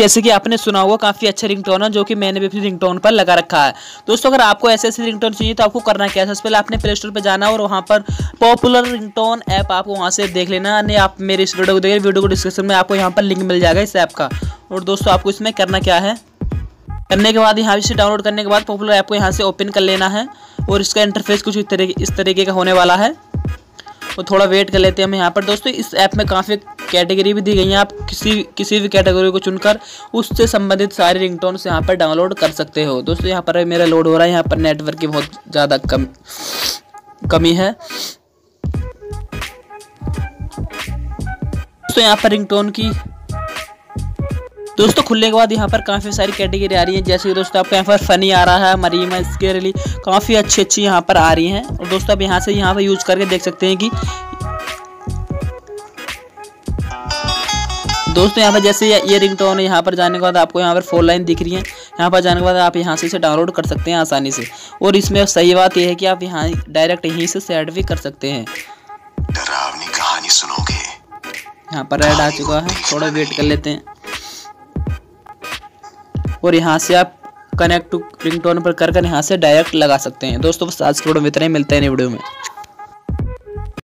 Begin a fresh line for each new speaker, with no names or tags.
जैसे कि आपने सुना होगा काफ़ी अच्छा रिंगटोन है जो कि मैंने भी अपनी रिंगटोन पर लगा रखा है। दोस्तों अगर आपको ऐसे ऐसे रिंगटोन चाहिए तो आपको करना क्या है, सबसे पहले आपने प्ले स्टोर पर जाना और वहाँ पर पॉपुलर रिंगटोन ऐप आपको वहाँ से देख लेना। नहीं आप मेरे इस वीडियो को देखिए, वीडियो को डिस्क्रिप्शन में आपको यहाँ पर लिंक मिल जाएगा इस ऐप का। और दोस्तों आपको इसमें करना क्या है, करने के बाद यहाँ से डाउनलोड करने के बाद पॉपुलर ऐप को यहाँ से ओपन कर लेना है और इसका इंटरफेस कुछ इस तरीके का होने वाला है। तो थोड़ा वेट कर लेते हैं हम यहाँ पर। दोस्तों इस ऐप में काफ़ी कैटेगरी भी दी गई हैं, आप किसी भी कैटेगरी को चुनकर उससे संबंधित सारे रिंगटोन्स यहाँ पर डाउनलोड कर सकते हो। दोस्तों यहाँ पर मेरा लोड हो रहा है, यहाँ पर नेटवर्क की बहुत ज़्यादा कमी है। दोस्तों यहाँ पर रिंगटोन की दोस्तों खुलने के बाद यहाँ पर काफ़ी सारी कैटेगरी आ रही है, जैसे कि दोस्तों आपको यहाँ पर फ़नी आ रहा है, मरीम है, स्केरली, काफ़ी अच्छी यहाँ पर आ रही हैं। और दोस्तों आप यहाँ से यहाँ पर यूज़ करके देख सकते हैं कि दोस्तों यहाँ पर जैसे ये रिंगटोन है, यहाँ पर जाने के बाद आपको यहाँ पर 4 लाइन दिख रही है। यहाँ पर जाने के बाद आप यहाँ से इसे डाउनलोड कर सकते हैं आसानी से। और इसमें सही बात यह है कि आप यहाँ डायरेक्ट यहीं से सेट भी कर सकते हैं।
डरावनी कहानी सुनोगे।
यहाँ पर ऐड आ चुका है, थोड़ा वेट कर लेते हैं। और यहाँ से आप कनेक्ट टू रिंगटोन पर कर यहाँ से डायरेक्ट लगा सकते हैं। दोस्तों बस आज के वीडियो में इतना ही, मिलते हैं नई वीडियो में।